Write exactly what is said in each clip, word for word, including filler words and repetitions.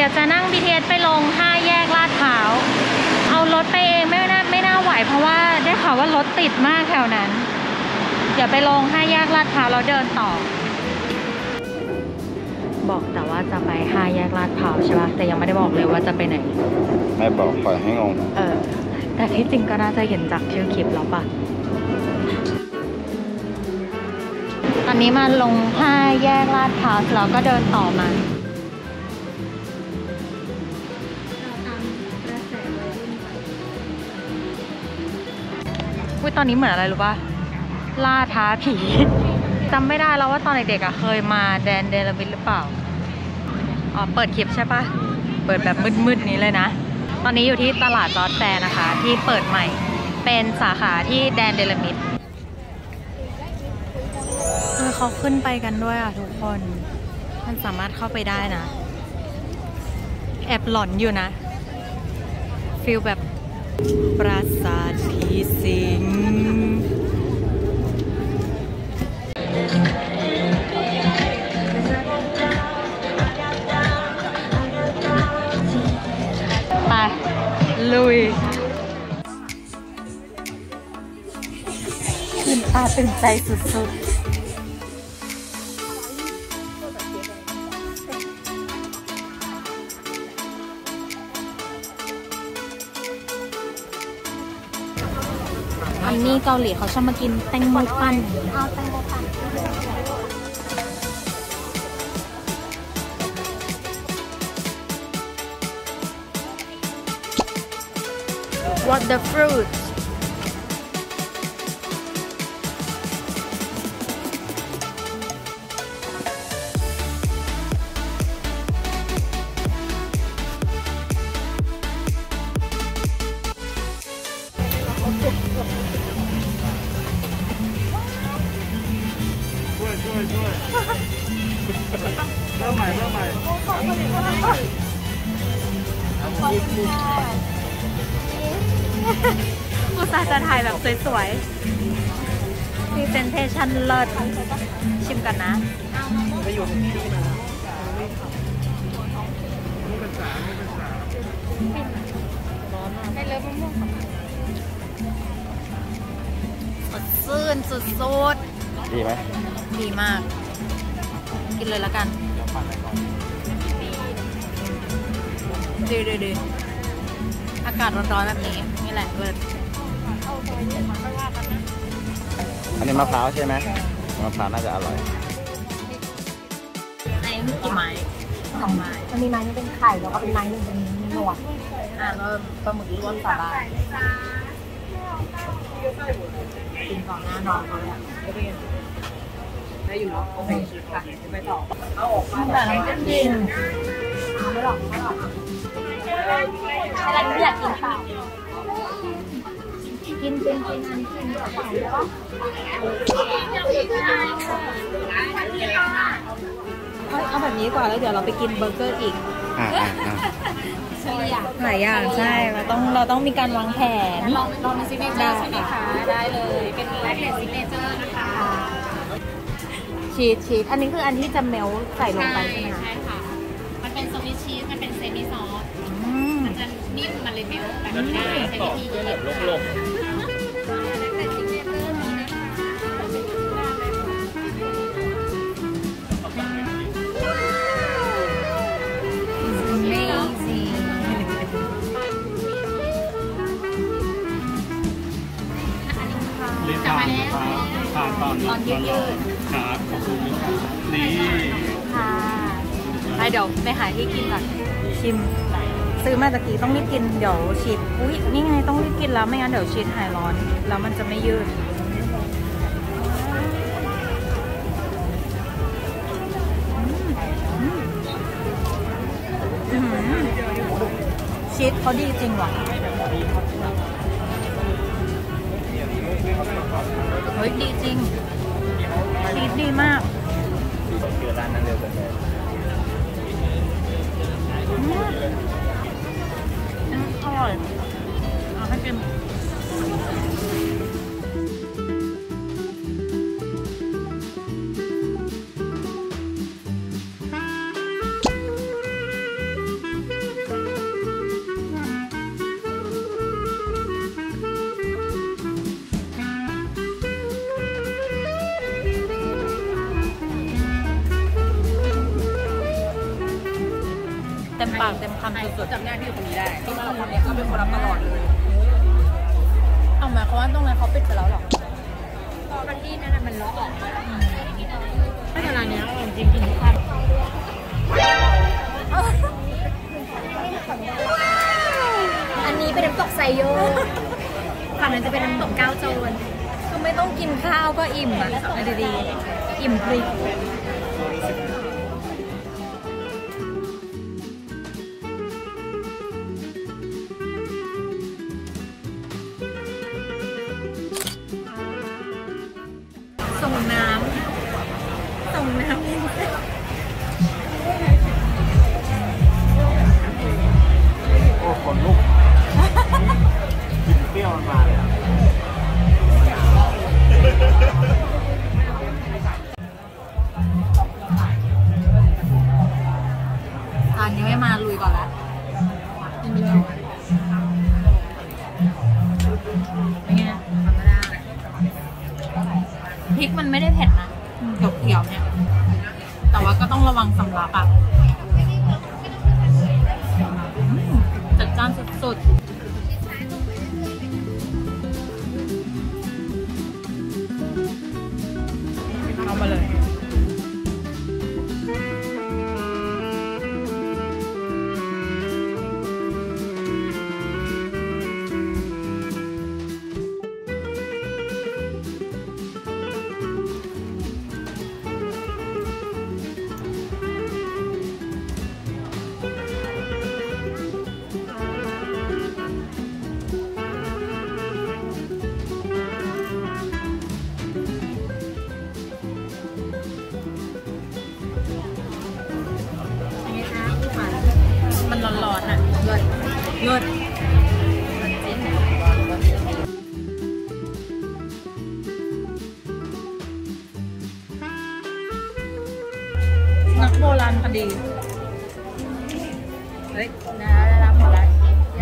ดี๋ยวจะนั่ง บี ที เอส ไปลงห้าแยกลาดพร้าวเอารถไปเองไม่น่าไม่น่าไหวเพราะว่าได้ข่าวว่ารถติดมากแถวนั้นเดี๋ยวไปลงห้าแยกลาดพร้าวแล้วเดินต่อบอกแต่ว่าจะไปห้าแยกลาดพร้าวใช่ป่ะแต่ยังไม่ได้บอกเลยว่าจะไปไหนไม่บอกปล่อยให้งงเออแต่ที่จริงก็น่าจะเห็นจากชื่อคลิปแล้วป่ะตอนนี้มาลงห้าแยกลาดพร้าวแล้วก็เดินต่อมาอุ้ยตอนนี้เหมือนอะไรรู้ป่ะล่าท้าผีจำไม่ได้แล้วว่าตอนเด็กๆอ่ะเคยมาแดนเดลวิดหรือเปล่าอ๋อเปิดคลิปใช่ป่ะเปิดแบบมืดๆนี้เลยนะตอนนี้อยู่ที่ตลาดจอร์จแฟร์นะคะที่เปิดใหม่เป็นสาขาที่แดนเดลมิดคือเขาขึ้นไปกันด้วยอ่ะทุกคนมันสามารถเข้าไปได้นะแอบหลอนอยู่นะฟีลแบบปราสาทผีสิงไปลุยตื่นตาตื่นใจสุดๆอันนี้เกาหลีเขาชอบมากินแตงโมปั่นเอาแตงโมปั่น What the fruit เริ่มใหม่เริ่มใหม่อุตส่าห์จะถ่ายแบบสวยๆ Presentation เลิศชิมกันนะไม่อยู่ที่นี่นะไม่เป็นสาไม่เป็นสาร้อนมากได้เลยมะม่วงสดชื่นสุดๆดีไหมดีมากกินเลยแล้วกันดีดีดีอากาศร้อนๆแบบนี้นี่แหละเลิศอันนี้มะพร้าวใช่ไหมมะพร้าวน่าจะอร่อยอันนี้มีกี่ไม้สองไม้มันมีไม้นึงเป็นไข่แล้วก็เป็นไม้นึงเป็นหนวดอ่าแล้วปลาหมึกลวกสาบานกินก่อนหน้านอนเลยอ่ะได้อยู่เนาะโอเคค่ะไปต่อเอาออกมาแต่น้ำจิ้มดินไม่หรอกไม่หรอกอะไรไม่อยากกินเปล่ากินเป็นกินอันกินเปล่าเอาแบบนี้กว่าแล้วเดี๋ยวเราไปกินเบอร์เกอร์อีกอ่าอ่าอ่าหลายอย่างใช่เราต้องเราต้องมีการวางแผนลองลองซิกเนเจอร์ใช่ไหมคะได้เลยเป็นแรกเลสซิกเนเจอร์นะคะชีสชีสอันนี้คืออันที่จะเมลใส่ลงไปใช่ไหมคะใช่ค่ะมันเป็นสวิตชีสมันเป็นเซมิซอสมันจะนิ่มมันเลยเมลแบบนี้ได้ใช้วิธีแบบโลกผ่านตอนตอนยืดครับขอบคุณนี่ค่ะไปเดี๋ยวไปหาที่กินก่อนชิมซื้อมาตะกี้ต้องรีบกินเดี๋ยวชีสอุ้ยนี่ไงต้องรีบกินแล้วไม่งั้นเดี๋ยวชีสหายร้อนแล้วมันจะไม่ยืดชีสเขาดีจริงว่ะเฮ้ยดีจริงชีสดีมากคือร้านนั้นเดียวกันเลยอร่อยเอาให้กินเต็มปากเต็มคำสุดจำหน้าที่คนนี้ได้ที่ว่าคนนี้เขาเป็นคนรับตลอดเลยๆเอาหมายความว่าตรงนั้นเขาปิดไปแล้วหรอพอมันที่นั่นมันล็อกออกถ้าร้านนี้อร่อยจริงกินทุกครั้งอันนี้เป็นน้ำตกไซโยฝั่งนั้นจะเป็นน้ำตกก้าวโจรก็ไม่ต้องกินข้าวก็อิ่มอ่ะเอาดีๆอิ่มพริกส่งน้ำส่งน้ำโอ้คนลุกกินเปรี้ยวมันมาเลยอะอันนี้ไม่มาลุยก่อนละเป็นไงธรรมดาพริกมันไม่ได้เผ็ดนะเขียวๆเนี่ย แต่ว่าก็ต้องระวังสำลักอ่ะจัดจ้านสุดๆเอามาเลยมันร้อนๆอ่ะเลิศเลิศนักโบราณคดีเฮ้ยนะได้รับหมดแล้ว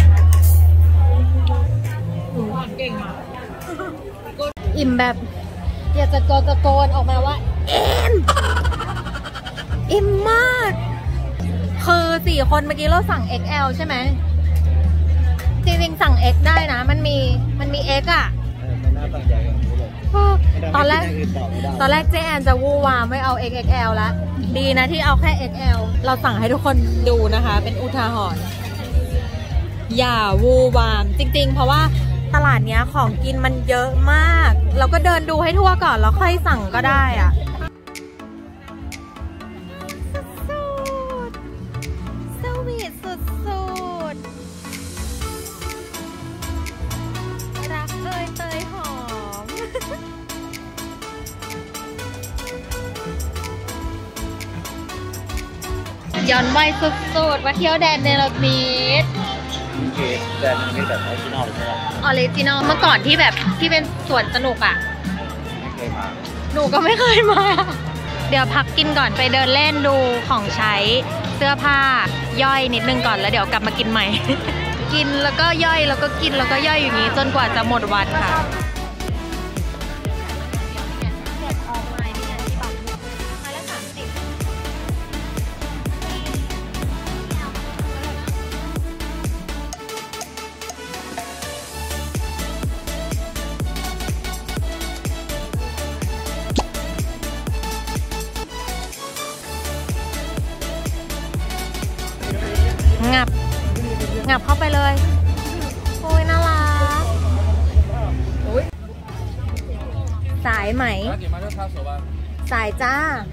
หนูเก่งอ่ะอิ่มแบบอยากจะโกนตะโกนออกมาว่าอิ่มอิ่มมากคือสี่คนเมื่อกี้เราสั่ง เอ็กซ์ แอล ใช่ไหมจริงๆสั่ง X ได้นะมันมีมันมี X อ่ะไม่น่าตั้งใจอย่างนี้เลยตอนแรกตอนแรกเจ๊แอนจะวูวามไม่เอา เอ็กซ์ เอ็กซ์ แอล แล้วดีนะที่เอาแค่ เอ็กซ์ แอล เราสั่งให้ทุกคนดูนะคะเป็นอุทาหรณ์อย่าวูวามจริงๆเพราะว่าตลาดเนี้ยของกินมันเยอะมากเราก็เดินดูให้ทั่วก่อนแล้วค่อยสั่งก็ได้อ่ะสวีทสุดๆรักเอยเตยหอม ย้อนวัยสุดๆมาเที่ยวแดนเนรมิตโอเคแดนนี่แบบออริจินอลใช่ไหมออริจินอลเมื่อก่อนที่แบบที่เป็นสวนสนุกอ่ะไม่เคยมาหนูก็ไม่เคยมา เดี๋ยวพักกินก่อนไปเดินเล่นดูของใช้เสื้อผ้าย่อยนิดนึงก่อนแล้วเดี๋ยวกลับมากินใหม่ กินแล้วก็ย่อยแล้วก็กินแล้วก็ย่อยอย่างนี้จนกว่าจะหมดวันค่ะงับงับเข้าไปเลยโอ้ยน่ารักสายไหมสายจ้า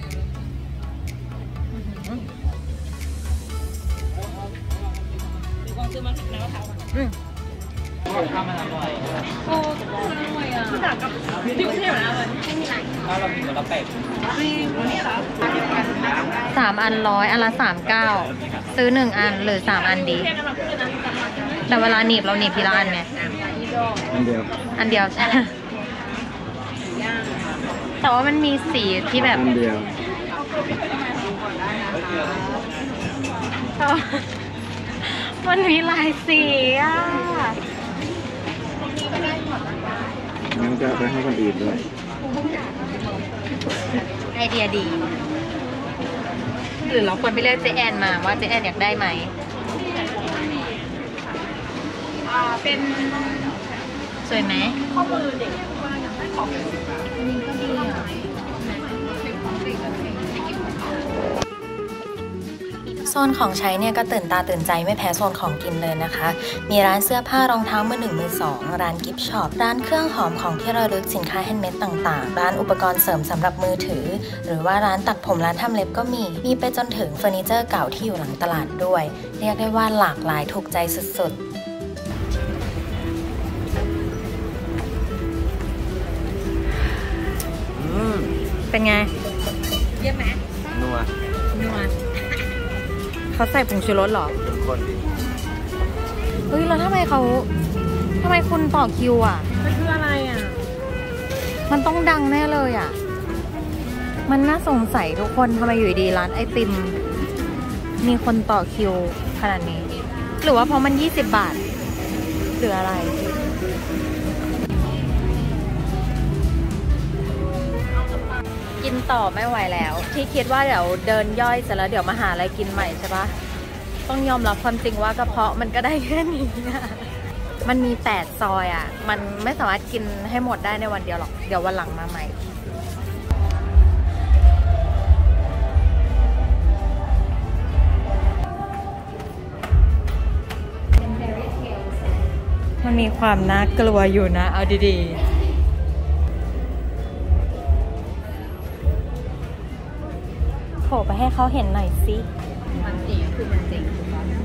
อืมโอ้ข้าวมันอร่อยโอ้อร่อยอ่ะที่กรุงเทพนะเลยไม่มีไรถ้าเรากินเราเป็ดสามอันร้อยอันละสามเก้าซื้อหนึ่งอันหรือสามอันดีแต่เวลาหนีบเราหนีบทีละอันไงอันเดียวอันเดียวใช่แต่ว่ามันมีสีที่แบบอันเดียวมันมีหลายสีอ่ะงั้นจะไปให้คนอื่นด้วยไอเดียดีหรือเราควรไปเรียกเจแอนมาว่าเจแอนอยากได้ไหมอ่าเป็นสวยไหมข้อมือเด็กว่าอยากได้ของอันนี้ก็ดีอ่ะโซนของใช้เนี่ยก็ตื่นตาตื่นใจไม่แพ้โซนของกินเลยนะคะ มีร้านเสื้อผ้ารองเท้ามือหนึ่งมือสองร้านกิฟต์ช็อปร้านเครื่องหอมของที่ระลึกสินค้าแฮนด์เมดต่างๆร้านอุปกรณ์เสริมสำหรับมือถือหรือว่าร้านตัดผมร้านทำเล็บก็มีมีไปจนถึงเฟอร์นิเจอร์เก่าที่อยู่หลังตลาดด้วยเรียกได้ว่าหลากหลายถูกใจสุดๆเป็นไงเยอะไหมนัวนัวเขาใส่ผงชูรสหรอเป็นคนดีเฮ้ยแล้วทำไมเขาทำไมคุณต่อคิวอ่ะมันคืออะไรอ่ะมันต้องดังแน่เลยอ่ะ มันน่าสงสัยทุกคนทำไมอยู่ดีร้านไอติม มีคนต่อคิวขนาดนี้ หรือว่าเพราะมันยี่สิบบาท หรืออะไร กินต่อไม่ไหวแล้ว ที่คิดว่าเดี๋ยวเดินย่อยเสร็จแล้วเดี๋ยวมาหาอะไรกินใหม่ใช่ปะต้องยอมรับความจริงว่ากระเพาะมันก็ได้แค่นี้อะมันมีแปดซอยอ่ะ มันไม่สามารถกินให้หมดได้ในวันเดียวหรอก เดี๋ยววันหลังมาใหม่ มันมีความน่ากลัวอยู่นะ เอาดีๆโผล่ไปให้เขาเห็นหน่อยสิมันจริงคือมันจริงถูกปะ